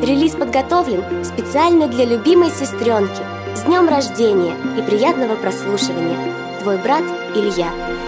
Релиз подготовлен специально для любимой сестренки. С днем рождения и приятного прослушивания. Твой брат Илья.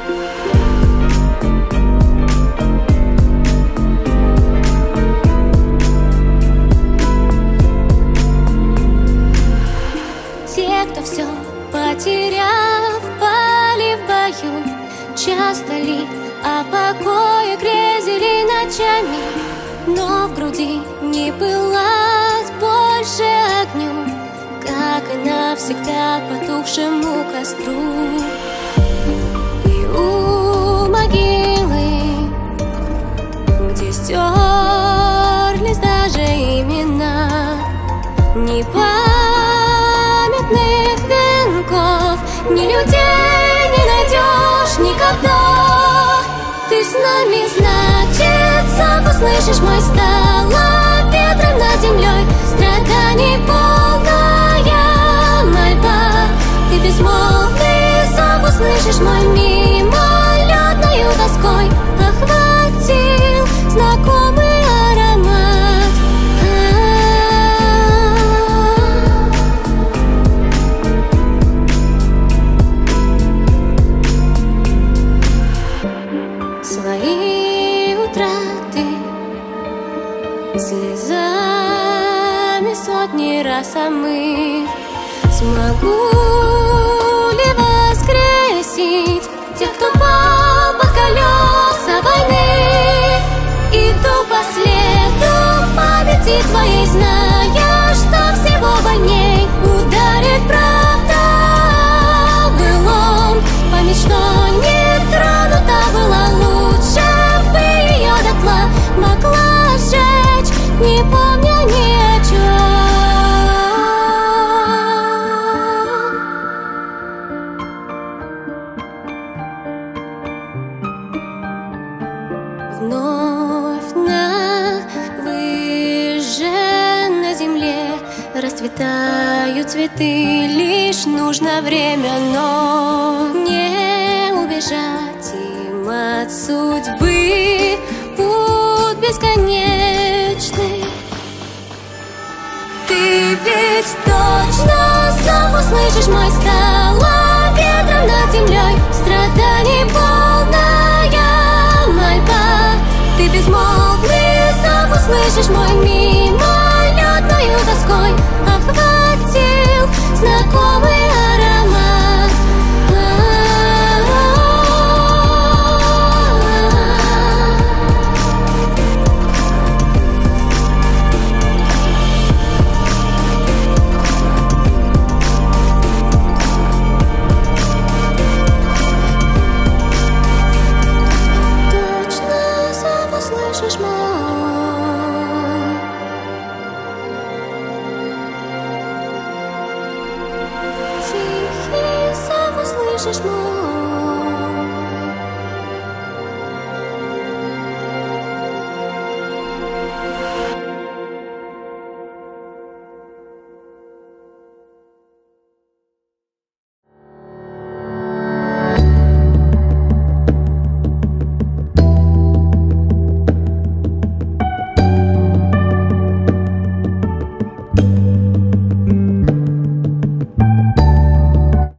Те, кто все потеряв, пали в бою, часто ли о покое грезили ночами, но в груди не пылать больше огню, как и навсегда потухшему костру. И у могилы, где стерлись даже имена, ни памятных венков, ни людей не найдешь никогда. Ты с нами, значит, сам услышишь мой стало ветром над землей, страданий полная мольба. Ты безмолвный, сам услышишь мой мимолетною тоской охватил знакомый аромат. Свои утраты слезами сотни раз омыв, смогу ли воскресить тех, кто пал под колеса войны? Иду по следу памяти твоей, зная, что всего больней ударит правда о былом. Память, что не тронута была, лучше бы ее дотла могла сжечь, не помня ни о чем. Вновь на выжженной земле расцветают цветы, лишь нужно время, но не убежать им от судьбы. Путь бесконечный. Ты ведь точно сам услышишь мой стало ветром над землей, страданий полная мольба. Ты безмолвный, сам услышишь мой мимолетною тоской охватил знакомый